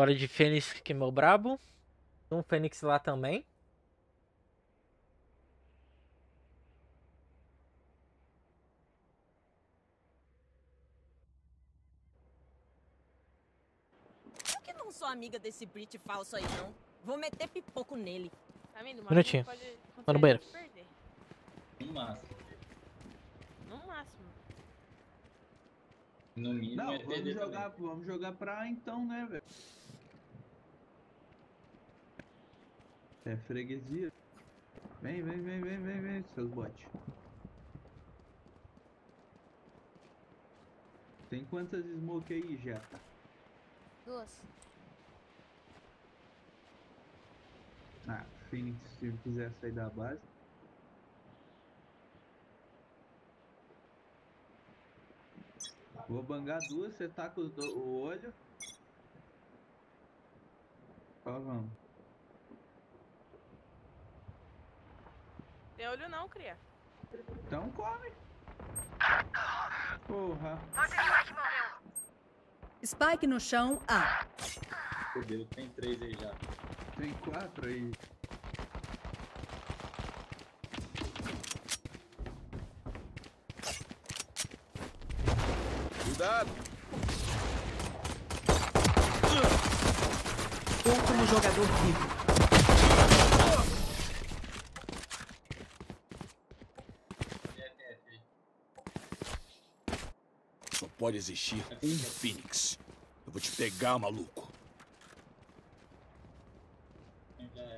Bora de Fênix, que é meu brabo. Tem um Fênix lá também. Eu que não sou amiga desse Brit falso aí, não. Vou meter pipoco nele. Tá vendo? Uma Minutinho. pode Vou no banheiro. perder. No máximo. No máximo. No mínimo Não, é perder também. vamos jogar pra então, né, velho? É freguesia. Vem, seus bots. Tem quantas smoke aí já? 2. Ah, Phoenix, se quiser sair da base. Vou bangar duas, você taca o olho. Ó, vamos. Tem olho não, cria. Então come. Porra. Spike no chão, A. Fodeu, tem 3 aí já. Tem 4 aí. Cuidado! Último jogador vivo. Só pode existir um Phoenix. Eu vou te pegar, maluco. Já é.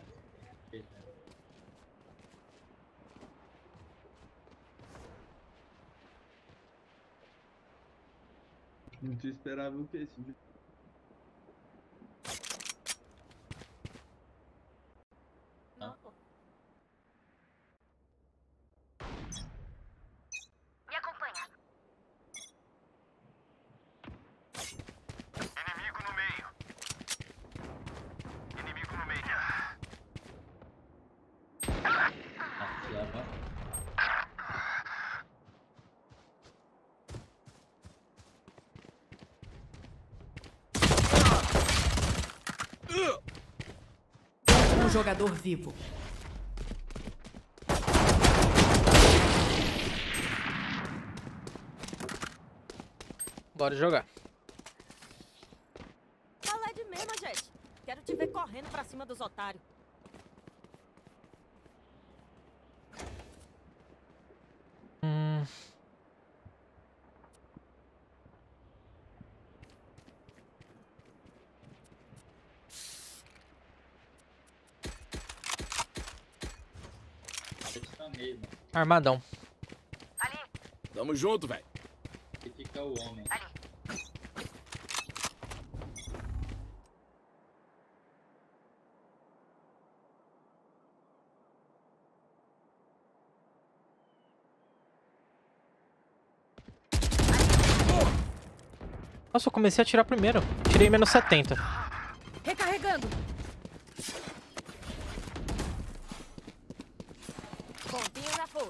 Não te esperava o que esse dia. Não, pô. Me acompanha. Inimigo no meio. Inimigo no meio. Já vai. Último jogador vivo. Bora jogar. Qual é de mesmo, gente? Quero te ver correndo pra cima dos otários. Esse tá meio, mano. Armadão. Ali, Tamo junto, velho. Aqui fica o homem. ali. Nossa, eu comecei a atirar primeiro. Tirei menos 70. Recarregando. Pontinho já foi.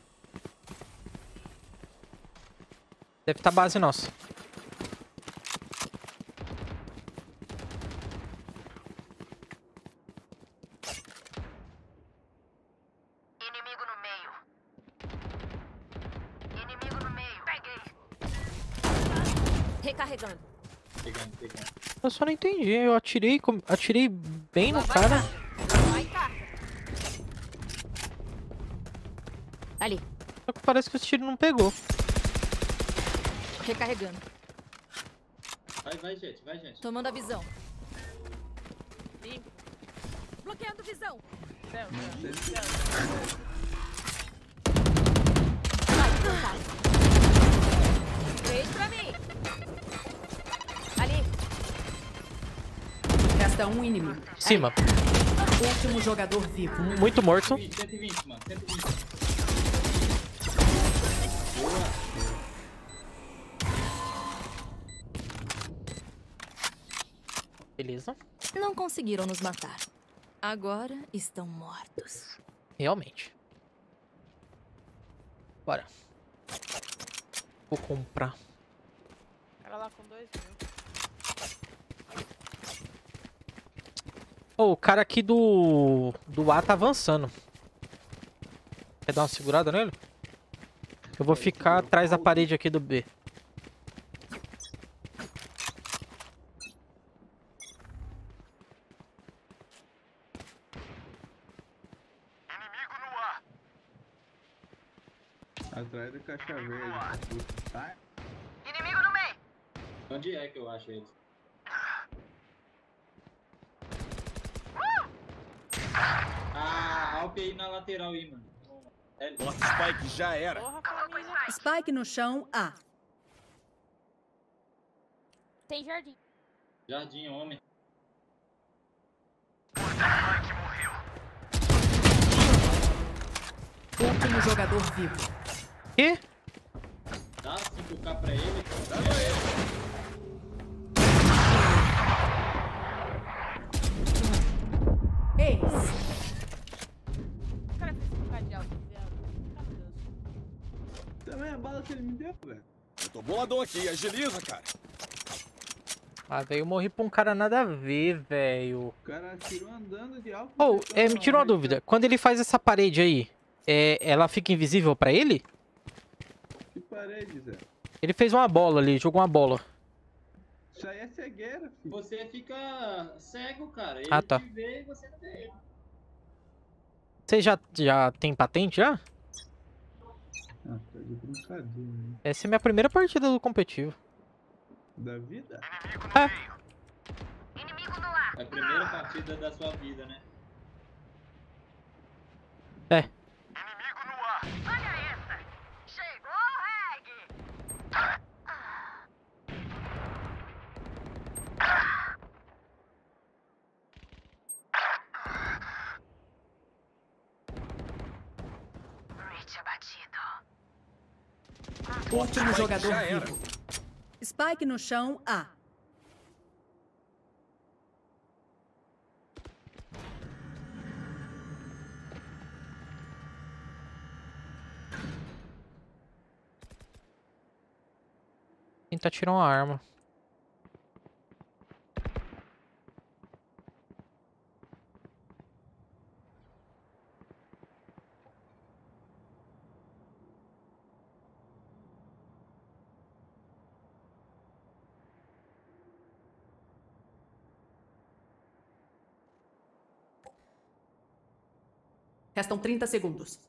Deve estar base nossa. Inimigo no meio. Inimigo no meio. Peguei. Recarregando. Pegando. Eu só não entendi. Eu atirei, atirei bem no Lá vai cara. carga. Vai carga. Ali. Só que parece que o tiro não pegou. Recarregando. Vai, gente, vai, gente. Tomando a visão. Limpo. Bloqueando visão. Céu, Não sei se- céu. Vai, cansado. 3 pra mim. Ali. Resta um inimigo. Cima. Último jogador vivo. Muito morto. 120, mano. 120. Beleza. Não conseguiram nos matar. Agora estão mortos. Realmente. Bora. Vou comprar. Cara lá com 2 mil. Ô, o cara aqui do A tá avançando. Quer dar uma segurada nele? Eu vou ficar atrás da parede aqui do B. Atrás do caixa verde. Tá? Inimigo no meio. Onde é que eu acho eles? Ah, Alp aí na lateral aí, mano. Nosso Spike já era. Porra, família. Spike no chão, A. Tem jardim. Jardim, homem. Último jogador vivo. Quê? Dá 5K pra ele. Eis. O cara fez um de alto, viado. Meu Deus. Também a bala que ele me deu, velho. Eu tô boladão aqui, agiliza, cara. Ah, velho, eu morri pra um cara nada a ver, velho. O cara atirou andando de álcool. Ô, me tirou uma dúvida. Quando ele faz essa parede aí, ela fica invisível pra ele? Que parede, Zé? Ele fez uma bola ali, jogou uma bola. Isso aí é cegueira, filho. Você fica cego, cara. Ele Ah, tá. te vê e você não vê ele. Você já tem patente já? Ah, tá de brincadeira, né? Essa é minha primeira partida do competitivo. Da vida? Inimigo no ar. É a primeira partida da sua vida, né? É. Inimigo no ar. Olha essa. Chegou o reggae. Reach abatido. Último Spike jogador já era. vivo. Spike no chão, A. Tenta tirar uma arma. Restam 30 segundos.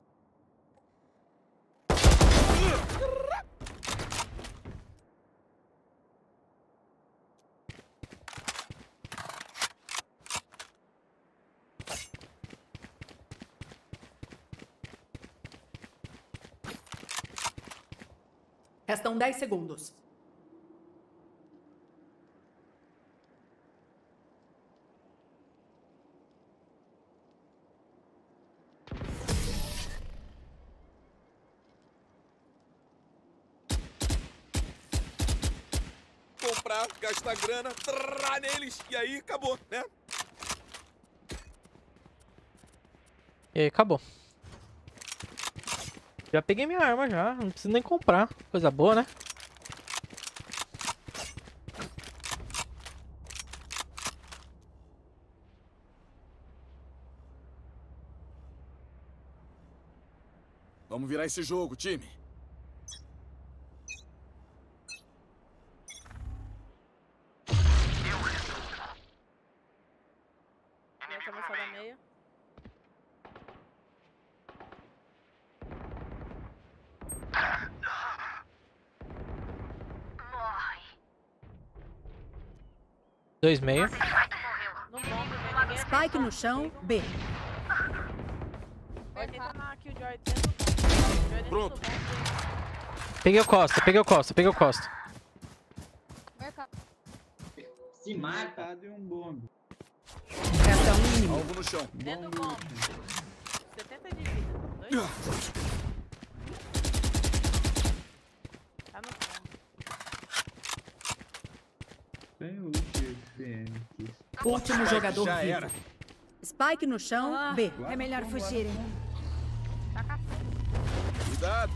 Restam 10 segundos. Comprar, gastar grana, trrr neles e aí acabou, né? E aí, acabou. Já peguei minha arma já, não preciso nem comprar. Coisa boa, né? Vamos virar esse jogo, time. Minha começou da meia. Morre. 2,5. No bomb, né? Ninguém Spike no chão, B. vai tentar na Killjoy dentro do bomb. Killjoy Pronto. dentro do bomb. Peguei o Costa, peguei o Costa, peguei o Costa. Se mata. Matado e um bombe. Resta um inimigo. Alvo no chão. Dentro do bomb. 70 de vida. 2. Tá no bomb. Tem o ult Fênix. Último jogador já vivo. era. Spike no chão, B. É melhor fugirem. Tá café. Cuidado.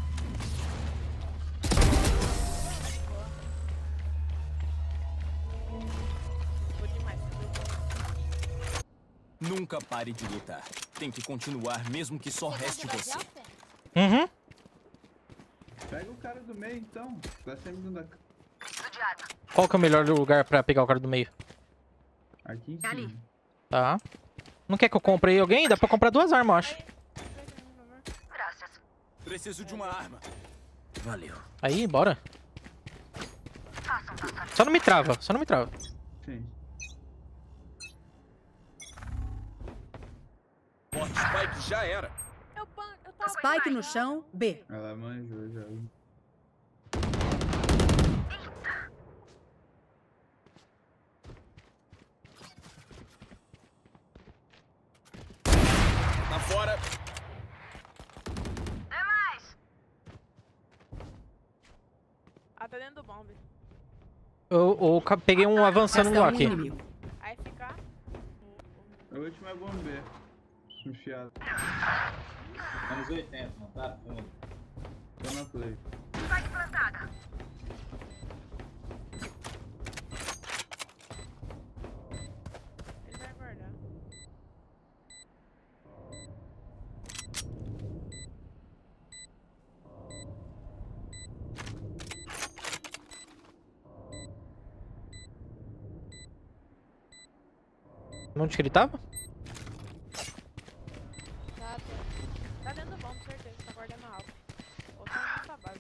Ficou demais. Nunca pare de lutar. Tem que continuar, mesmo que só reste você. Uhum. Pega o cara do meio, então. Tá sempre dando Qual que é o melhor lugar pra pegar o cara do meio? aqui em cima. Ali. Tá. Não quer que eu compre aí alguém? Dá pra comprar 2 armas, eu acho. Preciso de uma arma. Valeu. Aí, bora. Só não me trava, só não me trava. Sim. Forte Spike já era. Eu tava Spike no chão, B. Ela manjou já. Tá fora. Ah, tá dentro do bombe. Eu peguei um avançando Resta lá um aqui. inimigo. Aí ficar. A última é bombeiro. Enfiado. Anos 80, não tá? Fundo. Tô na play. Ele vai guardar. Onde que ele tava? Tá dentro do bombe, certeza. Tá guardando alto. Ou tá nessa base.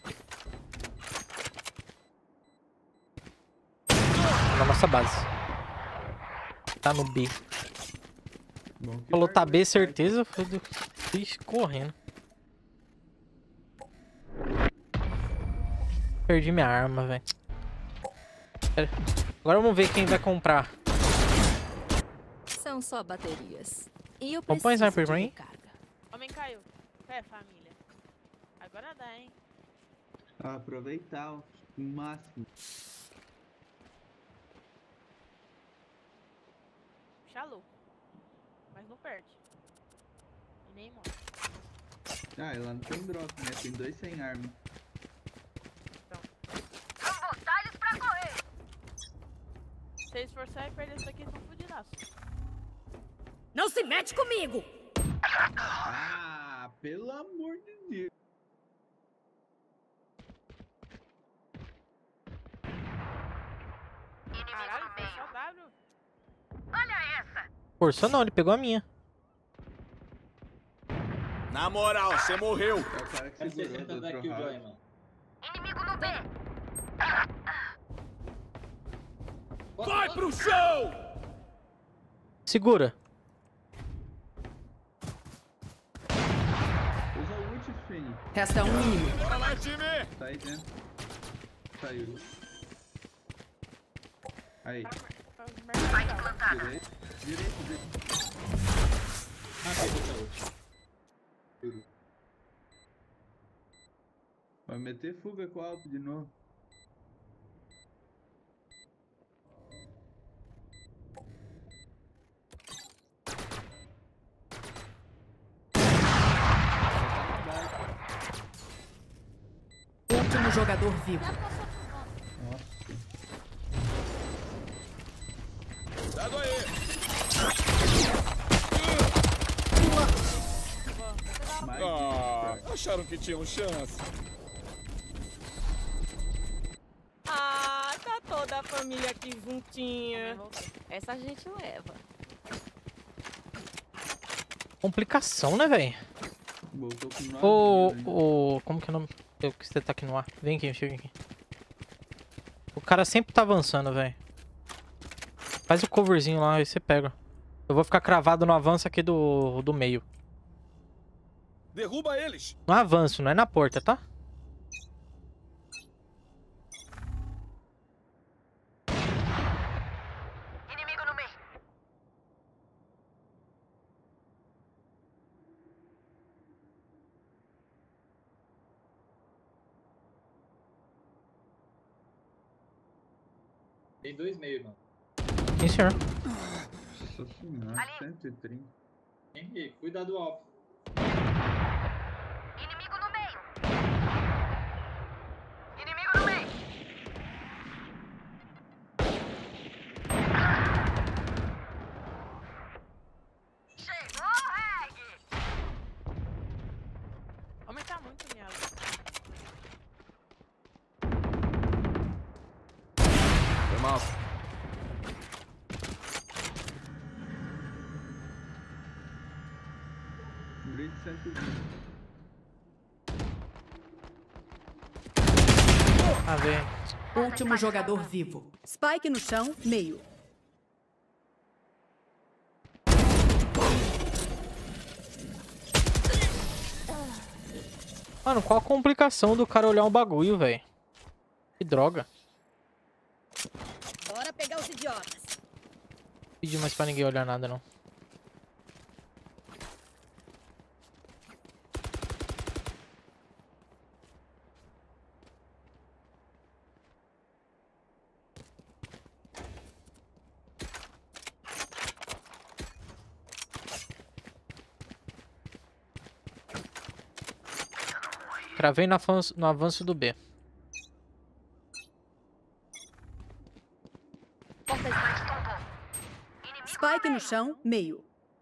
Na nossa base. Tá no B. Bom que Falou tá largou B, esse Spike. certeza. Fiz correndo. Perdi minha arma, velho. Agora vamos ver quem vai comprar. São só baterias. E eu Vamos pôr preciso sniper de pra mim? recarga. Homem caiu. É, família. Agora dá, hein? Aproveitar o máximo. Xalu. Mas não perde. E nem morre. Ah, e lá não tem drop, né? Tem 2 sem arma. Se eles forçarem a perder isso aqui, são fudidaços. Não se mete comigo! Ah, pelo amor de Deus. Caralho, foi só W. Forçou não, ele pegou a minha. Na moral, você morreu. É o cara que Quero segurou 60 do da outro Killjoy, round. mano. Vai pro chão! Segura. Usa o ult, Fini. Resta um inimigo. Bora lá, time! Tá aí dentro. Saiu. Aí. Direito. Direito. Ah, pegou essa ult. Vai meter fuga com o Alp de novo. Último jogador vivo. Cuidado aí! Mais Ah, acharam que tinham chance? Ah, tá toda a família aqui juntinha. Essa a gente leva. Complicação, né, velho? Voltou com 9 Ô, como que é o nome? Eu que você tá aqui no ar. Vem aqui, chega aqui. O cara sempre tá avançando, velho. Faz o coverzinho lá e você pega. Eu vou ficar cravado no avanço aqui do meio. Derruba eles! No avanço, não é na porta, tá? Inimigo no meio. Tem 2 meio, mano. Sim, senhor. Nossa senhora, 130. Tem meio. Cuidado do alvo. Inimigo no meio. Inimigo no meio. Bridge 120. Ah, vem. Último jogador vivo. Spike no chão, meio. Mano, qual a complicação do cara olhar um bagulho, velho? Que droga. Bora pegar os idiotas. Não pedi mais pra ninguém olhar nada, não. Cravei no avanço do B. Spike no chão, meio.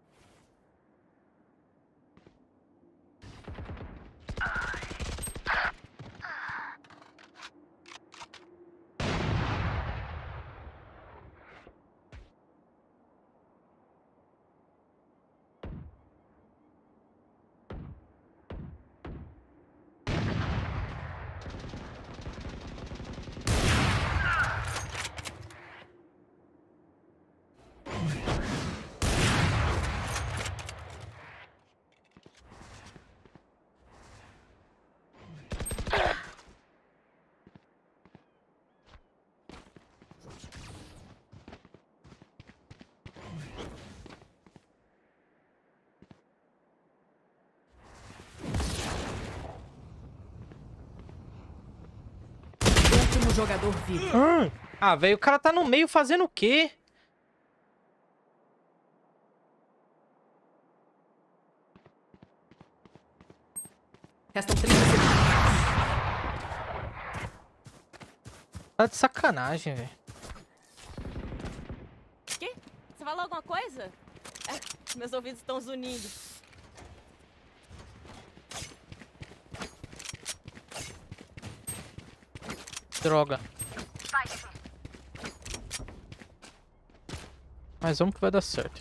Último jogador vivo. Ah, velho, o cara tá no meio fazendo o quê? Restam 30 segundos. Tá de sacanagem, velho. Quê? Você falou alguma coisa? É, meus ouvidos estão zunindo. Droga. Mas vamos que vai dar certo.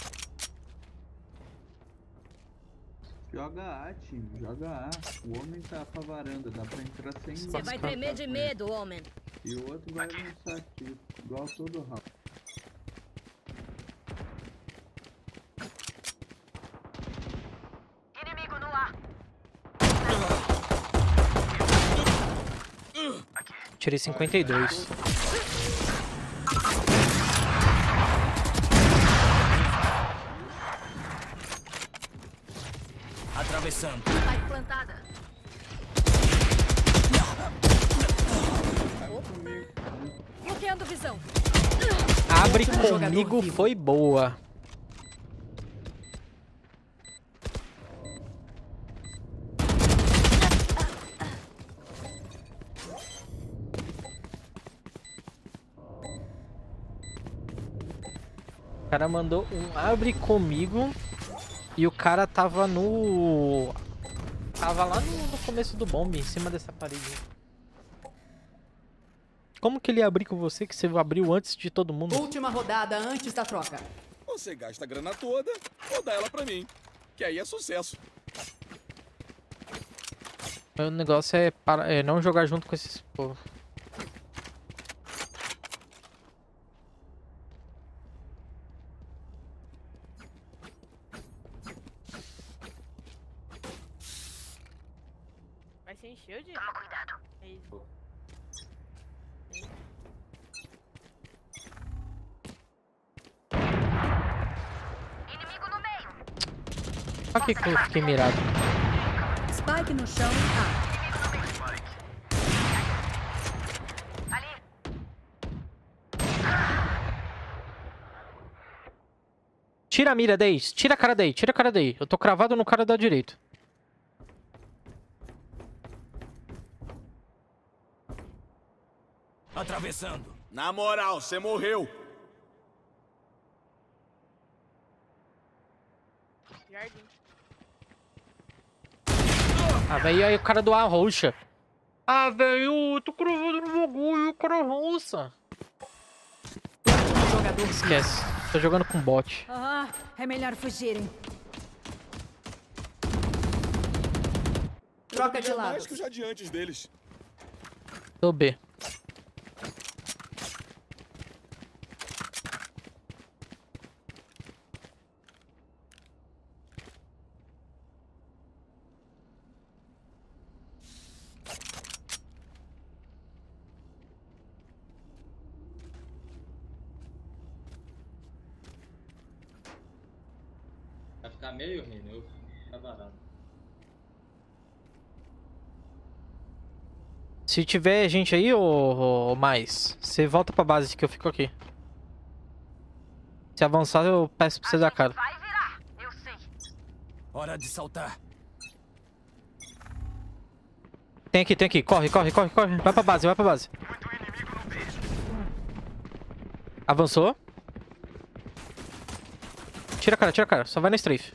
Joga A, time. Joga A. O homem tá pra varanda. Dá pra entrar sem... Você vai tremer de medo, homem. E o outro vai avançar aqui. Igual todo round. Inimigo no ar. Tirei 52. Atravessando. Spike plantada. Bloqueando visão. Abre Último jogador comigo vivo. foi boa. O cara mandou um abre comigo e o cara tava no... Tava lá no começo do bombe, em cima dessa parede. Como que ele ia abrir com você que você abriu antes de todo mundo? Última rodada antes da troca. Você gasta a grana toda ou dá ela pra mim. Que aí é sucesso. O negócio é não jogar junto com esses povos. Vai ser em shield? Toma cuidado. É isso. Inimigo no meio. Olha que eu fiquei mirado. Spike no chão, A. Ali. Tira a mira daí, tira a cara daí, tira a cara daí. Eu tô cravado no cara da direita. Atravessando. Na moral, você morreu. Jardim. Ah, velho, aí o cara do A roxa. Ah, velho, eu tô cravado no bagulho, o cara roça. Último jogador vivo. Esquece, tô jogando com bot. Ah, é melhor fugirem. Troca de Mais lado. que os radiantes deles. Tô B. Vai ficar meio reino, eu vou ficar varado. Se tiver gente aí, ou mais, você volta pra base que eu fico aqui. Se avançar, eu peço pra você dar cara. Vai virar, eu sei. Hora de saltar. Tem aqui. Corre. Vai pra base. Avançou. Tira a cara. Só vai no strafe.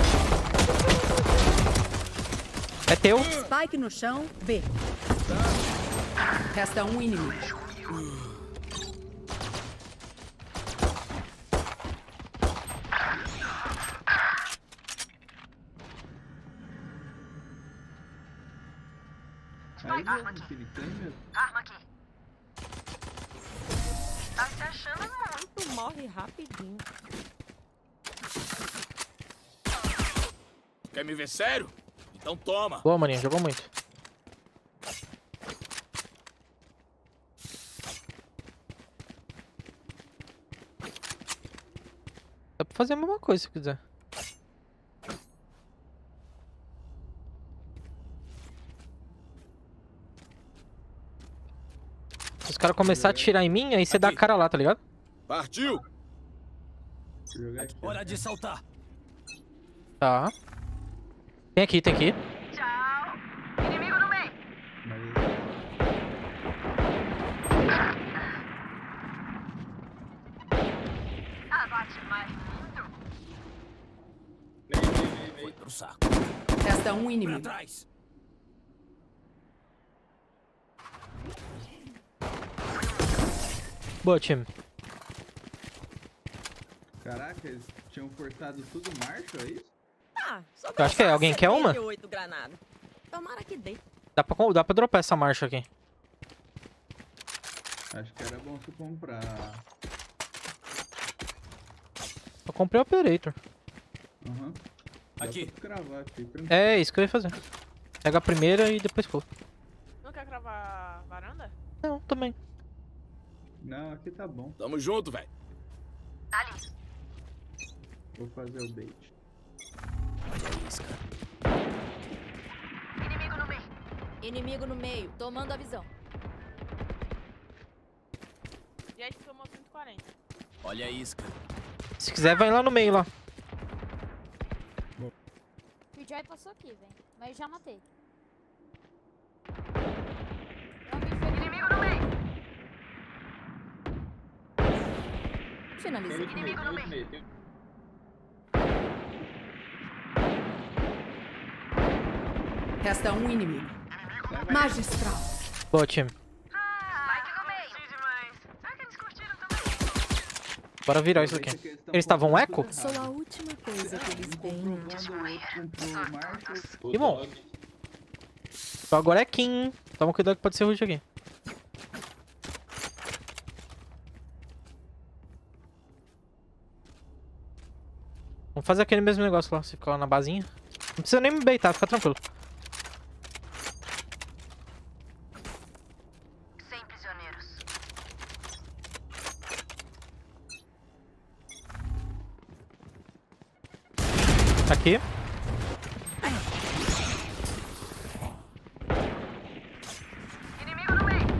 É teu. Spike no chão, B. Resta um inimigo. Aí mesmo, Phoenix, aí mesmo. Arma aqui. Tá se achando muito. Tu morre rapidinho. Quer me ver sério? Então toma. Boa, maninho. Jogou muito. Dá pra fazer a mesma coisa se quiser. Se os caras começarem a atirar em mim, aí você dá a cara lá, tá ligado? Partiu. Vou jogar aqui. Hora de saltar. Tá. Tem aqui. Tchau. Inimigo no meio. Mas Abate mais lindo. Meio. Pro saco. Resta um Pra inimigo. trás. Boa, time. caraca, eles tinham forçado tudo marcha, é isso? Ah, só Eu acho que é. Alguém quer uma? 78 granadas. Tomara que dê. Dá pra dropar essa marcha aqui. Acho que era bom você comprar. Eu comprei o Operator. Aham. Dá Aqui. pra cravar aqui, tranquilo. É isso que eu ia fazer. Pega a primeira e depois for. Não quer cravar varanda? Não, também. Não, aqui tá bom. Tamo junto, velho. Ali. Vou fazer o bait. Olha isso, cara. Inimigo no meio. Inimigo no meio, tomando a visão. Jet tomou 140. Olha a isca. Se quiser, vai lá no meio lá. O Joy passou aqui, velho. Mas eu já matei. Inimigo no meio. Finalizei. Tem outro meio. Resta um inimigo. Magistral. Boa, time. Spike no meio. Demais. Será que eles curtiram também? Bora virar isso aqui. Eles estavam eco? Sou a última coisa que eles veem. Comprou marcha. Que bom. Então agora é Kim, hein? Toma cuidado que pode ser root aqui. Vamos fazer aquele mesmo negócio lá, você ficar lá na basinha. Não precisa nem me baitar, fica tranquilo. Sem prisioneiros. Aqui. Inimigo no meio.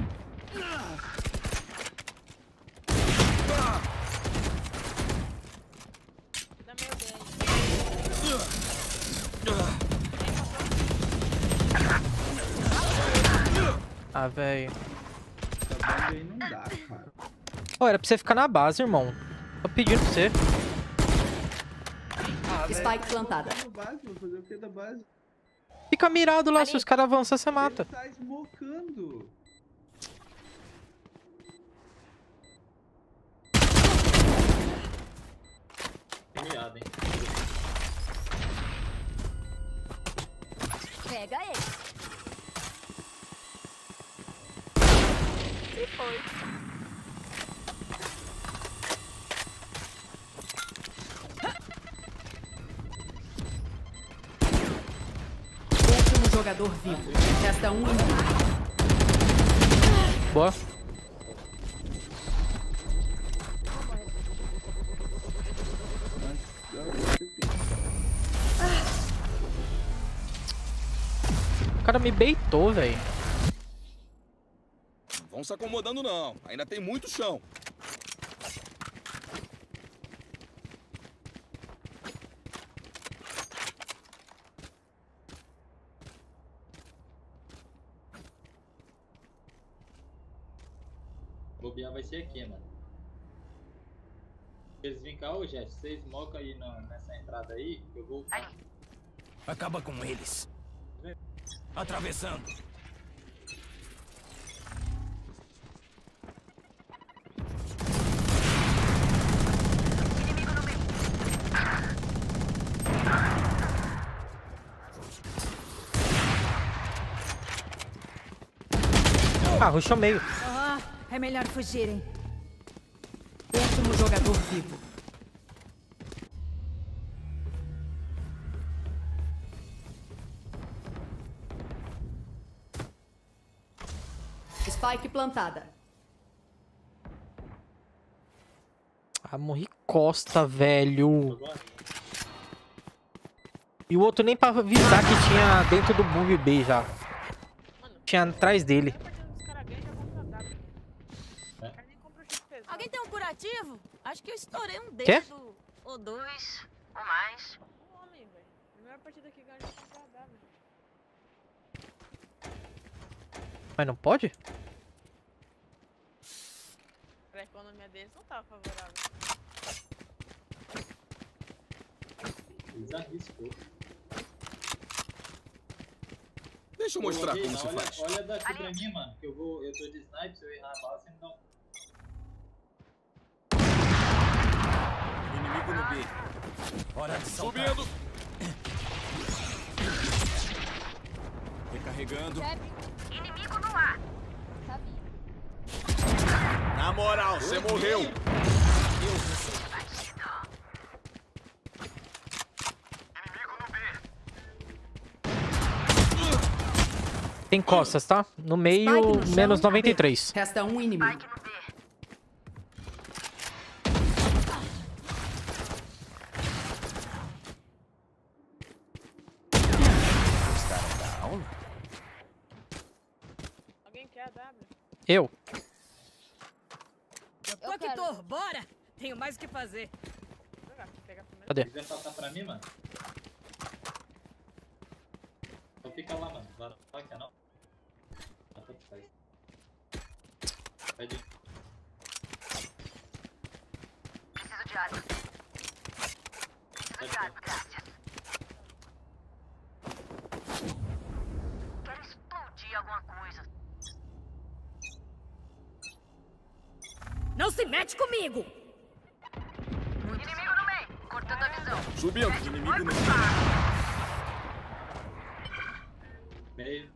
Dá meio bem. Ah, velho. Essa bomba aí não dá, cara. Ó, era pra você ficar na base, irmão. Tô pedindo pra você. Spike plantada. Tá na base, vou fazer o que da base? Fica mirado lá, se os caras avançam, você mata. Ele tá esmocando. Miado, hein? Pega ele. E foi. Último jogador vivo. Resta um inimigo. Boa. O cara me baitou, velho. Não vão se acomodando, não. Ainda tem muito chão. Bobear vai ser aqui, mano. Eles vêm cá, ô Jeff, vocês mocam aí nessa entrada aí, que eu vou... Acaba com eles. Atravessando. Ah, rushou meio. É melhor fugirem. Último jogador vivo. Spike plantada. Ah, morri costa, velho. E o outro nem pra avisar que tinha dentro do Bomb B já. Tinha atrás dele. Alguém tem um curativo? Acho que eu estourei um dedo. Quê? Ou dois, ou mais. Homem, velho. Primeira partida que ganha já compra W. Mas não pode? A economia deles não tava favorável. Eles arriscou. Deixa eu mostrar como se faz. Olha daqui pra mim, mano, que eu tô de sniper, se eu errar a bala, você me dá um... Inimigo no B. Hora de saltar. Subindo. Recarregando. Inimigo no ar. Tá vindo. Na moral, você morreu. Tem costas, tá? No meio, Spike no chão, menos 93. Resta um inimigo. Spike no B. Alguém quer a W? Eu. Eu quero. Tô, bora! Tenho mais o que fazer. Vou jogar. Pegar primeiro. Cadê? Se quiser passar pra mim, mano. Então fica lá, mano. Vai que não. Ah, tanto faz. Pede. Preciso de arma. Preciso de arma, graças. Quero explodir alguma coisa. Não se mete comigo! Inimigo no meio. Cortando a visão. Subindo. Inimigo no B. Meio.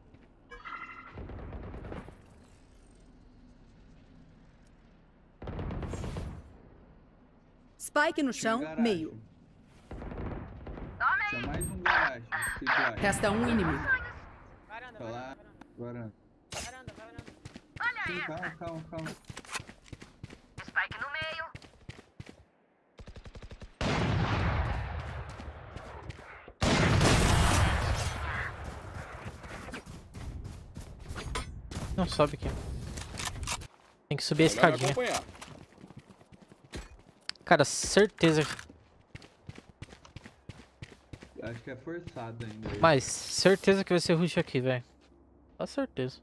Spike no chão, Garagem. meio. Tinha mais um garagem. Cidade. Resta um inimigo. Varanda, Tá lá. varanda, Varanda. varanda. Varanda. Olha Sim, essa. calma. Spike no meio. Não sobe aqui. Tem que subir a Melhor escadinha. acompanhar. Cara, certeza. Acho que é forçado ainda. aí. Mas, certeza que vai ser rush aqui, velho. Só certeza.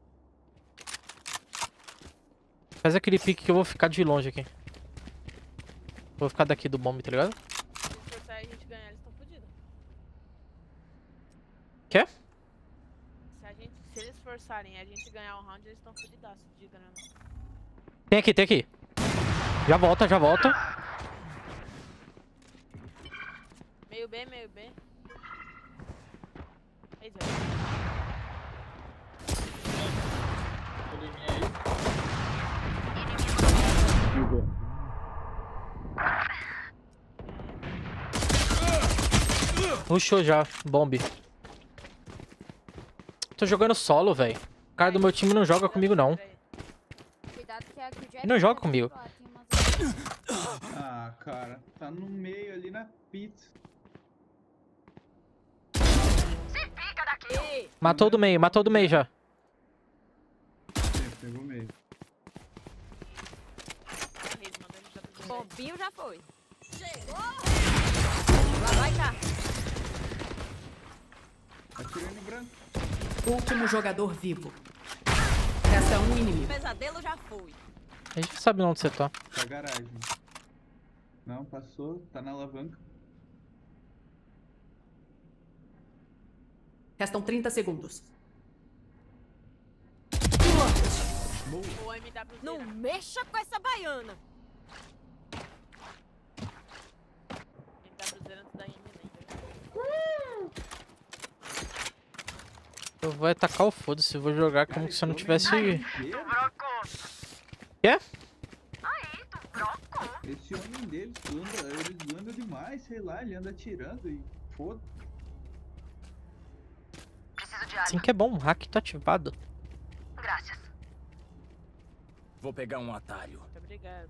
Faz aquele pique que eu vou ficar de longe aqui. Vou ficar daqui do bomb, tá ligado? Se forçar e a gente ganhar, eles estão fodidos. Quê? Se eles forçarem e a gente ganhar um round, eles estão fodidaços de grana. Tem aqui, tem aqui. Já volta, já volta. Meio B, meio B. Aí, Zé. Tô em mim aí. Bugou. Rushou já, bombe. Tô jogando solo, velho. O cara do meu time não joga comigo, não. Cuidado que a Killjoy Ele não joga comigo. Ah, cara. Tá no meio ali na pizza. Matou do meio já. Pegou o meio. Bombinho já foi. Chegou! Lá vai cá. Atirei no branco. Último jogador vivo. Resta um O inimigo. pesadelo já foi. A gente sabe onde você tá. Tá garagem. Não, passou. Tá na alavanca. Restam 30 segundos. O MW. Não mexa com essa baiana. MW antes da M, Eu vou atacar o foda-se. Eu vou jogar como se eu não tivesse... Quê? Esse homem deles ele anda demais, sei lá, ele anda atirando e foda. Assim que é bom, o hack tá ativado. Vou pegar um atalho. Muito obrigado.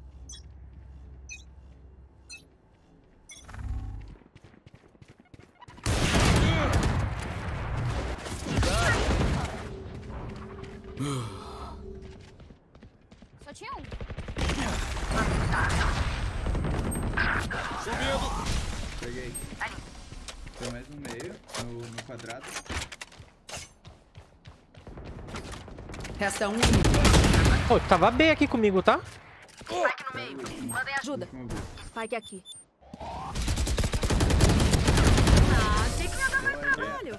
Só tinha um. Peguei. Tem mais um meio, no quadrado. Resta um inimigo. Pô, tava bem aqui comigo, tá? Ajuda. Spike aqui. Ah, achei que ia dar mais trabalho.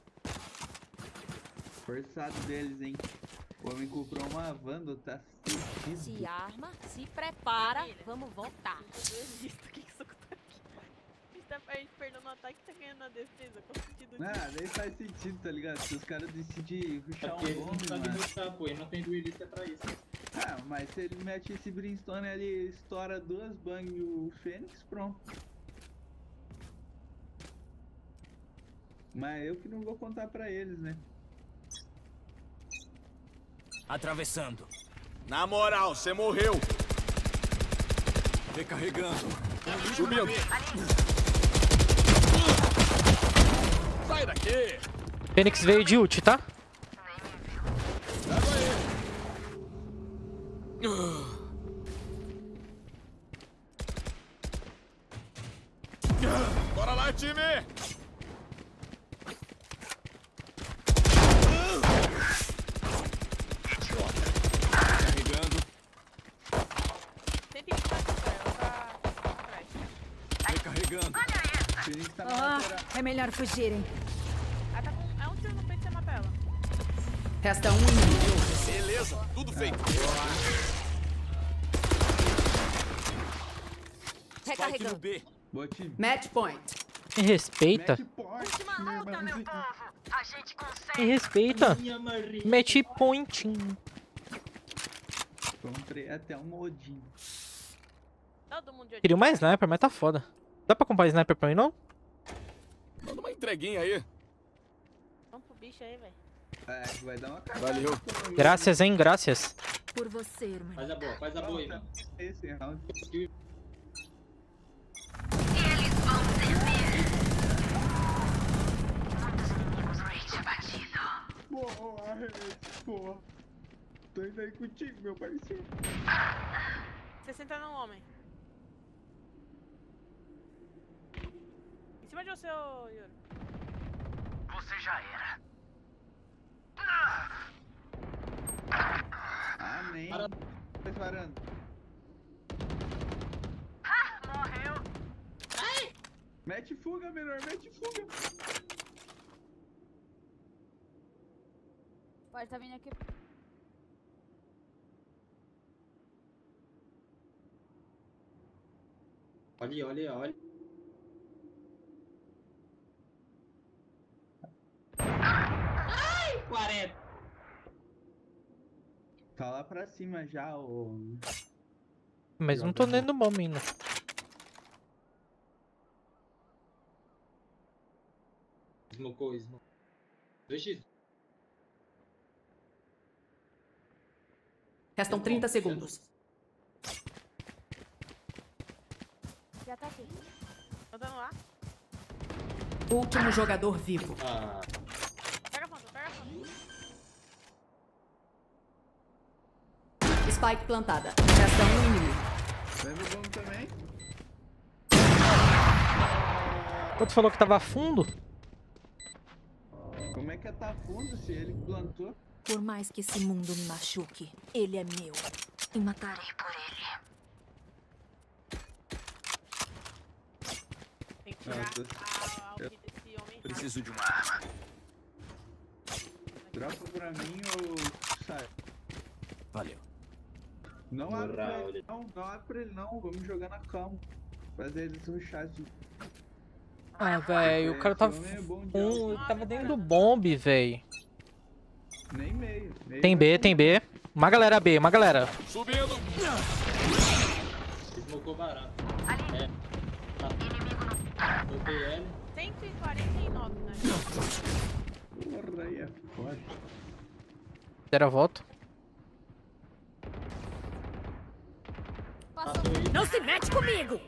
Forçado deles, hein. O homem comprou uma Vandal, tá fudido. Se arma, se prepara, vamos voltar. O que isso tá aqui? A gente perdeu no ataque e tá ganhando na defesa. Qual o sentido disso? Ah, nem faz sentido, tá ligado? Se os caras decidem rushar Porque um ele não bombe, sabe mano. rushar, pô. Ele não tem duelista pra isso. Ah, mas se ele mete esse Brimstone ali, estoura duas bang e o Fênix, pronto. Mas eu que não vou contar pra eles, né? Atravessando. Na moral, você morreu. Recarregando. Subindo. Sai daqui. Fênix veio de ult, tá? Bora lá, time. Carregando. 120 ela tá atrás. Recarregando. O Fênix tá na lateral. É melhor fugirem. Ela tá com. É um tiro no peito e você mata ela. Resta um inimigo. Beleza, tudo feito. Spike no Recarregando. B. Boa time. Match point. Me respeita. Match point, Última meu luta, meu irmãozinho. povo. A gente Me consegue. respeita. Minha Maria. Match point. Comprei até um modinho. Todo mundo de Queria uma sniper, mas tá foda. Dá pra comprar sniper pra mim, não? Manda uma entreguinha aí. Vamos pro bicho aí, velho. É, vai dar uma cagada. Valeu. Graças, hein? Graças. Por você, irmã. Faz a boa aí, mano. Esse round. Eles vão ser muitos inimigos rage batido. Boa, porra. Tô indo aí contigo, meu parceiro. 60 no homem. Em cima de você, ô Yuri. Você já era. Amém. Tá varando. Morreu. Mete fuga, menor, mete fuga. Pode tá vindo aqui. Olha. Ai, 40. Tá lá pra cima já, ô. Mas não tô dentro do bomb ainda. Smocou. 2x. Restam 30 segundos. Já tá aqui. Tô dando lá. Último jogador vivo. Ah, Pega a ponta, pega a ponta. Spike plantada. Resta um inimigo. Leva o bomb também. Outro falou que tava fundo. Como é que tá fundo se ele plantou? Por mais que esse mundo me machuque, ele é meu. E matarei por ele. Tem que tirar a ult desse homem. Preciso de uma arma. Dropa pra mim ou sai? Valeu. Não abre pra Moral, ele não, não abre pra ele não. Vamos jogar na calma. Fazer eles rushar de... Ah, velho, o cara tava Esse homem é bom de fundo, alta. ele tava dentro do bomb, velho. Nem meio. Tem B, tem B. Uma galera B, uma galera. Subindo. smocou barato. É. Botei L. 149, né? Porra, aí é foda. Deram a volta. Passou. Passou aí. Não se mete comigo!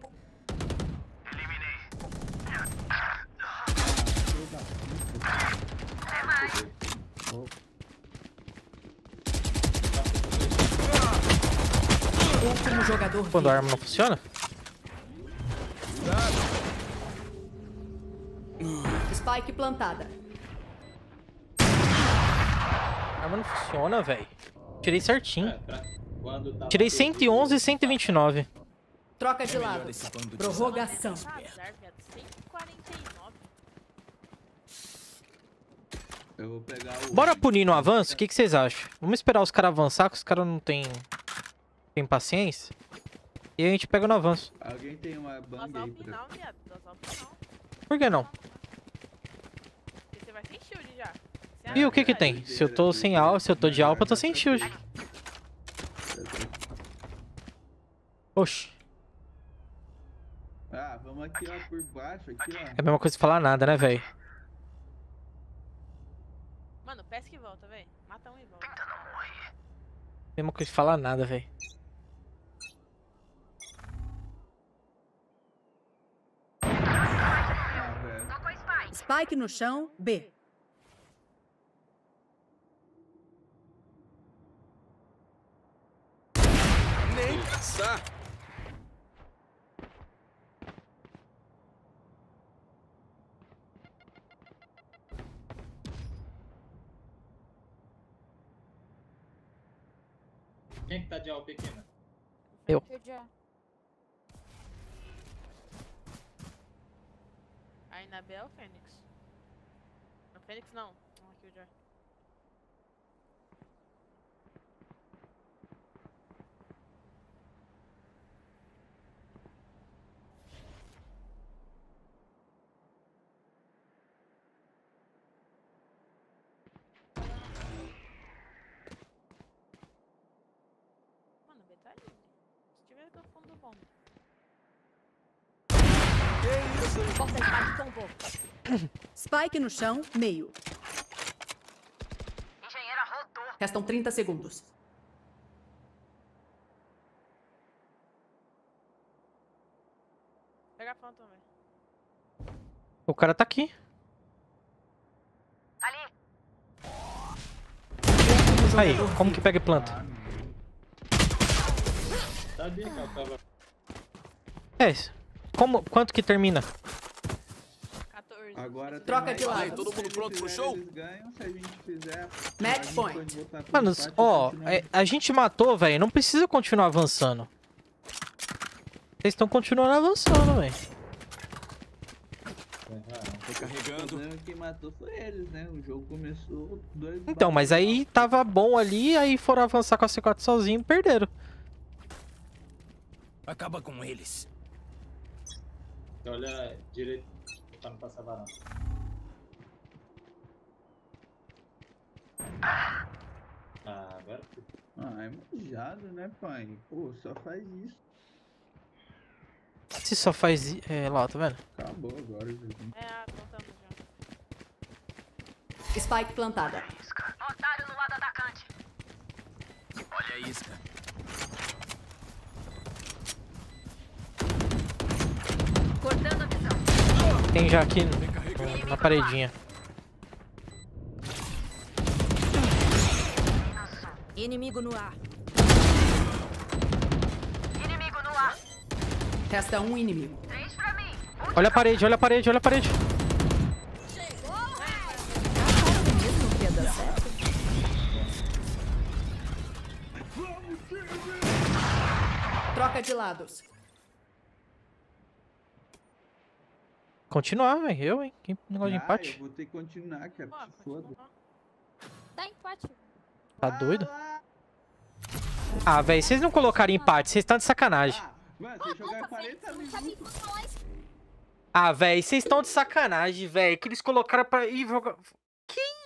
Último jogador Quando a vivo. arma não funciona? Spike plantada. A arma não funciona, velho. Tirei certinho. Quando tava Tirei 111 e 129. Troca de É melhor lado. esse bando de Prorrogação. Azar, viado. 149. Eu vou pegar o... Bora punir no avanço? O que vocês acham? Vamos esperar os caras avançar, que os caras não tem paciência. E a gente pega no avanço. Alguém tem uma bang Dosar aí o pra... final, viado. Dosar o final. Por que não? Porque você vai sem shield já. E o que que tem? Se eu tô sem alpa, se eu tô de alpa, eu tô sem shield. Oxi. Ah, vamos aqui, ó, por baixo, aqui, É ó. a mesma coisa que falar nada, né, velho? Mano, pesca e volta, velho. Mata um e volta. Mesma coisa que falar nada, velho. Ah, velho. Spike no chão, B. Nem pensar. Quem que tá de AWP aqui, mano? Eu. Killjoy. Aí na B é o Fênix. Não, Fênix não. Não, aqui o Joy. Mano, B tá livre. Se tiver do fundo do bomb. Porta Spike tombou. Spike no chão, meio. Engenheira rodou. Restam 30 segundos. Pega a Phantom, velho. O cara tá aqui. Ali. Aí, como que pega e planta? Sabia que ela tava... É isso. Quanto que termina? 14. Agora tem Troca mais de lado. tempo. Todo mundo Se eles pronto pro fizerem, show? Eles ganham, se a gente fizer... Match a gente point. pode voltar pro Mano, empate, ó, continuar. a gente matou, velho. Não precisa continuar avançando. Vocês estão continuando avançando, velho. Tô carregando. O problema que matou foi eles, né? O jogo começou... Então, mas aí tava bom ali, aí foram avançar com a C4 sozinho e perderam. Acaba com eles. Olha direito pra não passar varão. Ah, Agora sim. Ah, é manjado, né, pai? Pô, só faz isso. Se só faz... lá, tá vendo? Acabou agora o joguinho. Voltamos já. Spike plantada. Otário no lado atacante. Olha a isca. Cortando a visão. Tem já aqui na paredinha. Inimigo no ar. Inimigo no ar. Resta um inimigo. 3 pra mim. Olha a parede, olha a parede, olha a parede. Mesmo que ia dar certo. Troca de lados. Continuar, velho. Eu, hein? Que negócio de Ah, empate. eu vou ter que continuar, cara. Pô, Se foda. Dá empate. Tá doido? Ah, velho, vocês não colocaram empate. Vocês estão de sacanagem. Ah, mano, você jogar 40 minutos. Ah, velho, vocês estão de sacanagem, velho. Que eles colocaram pra ir jogar... Que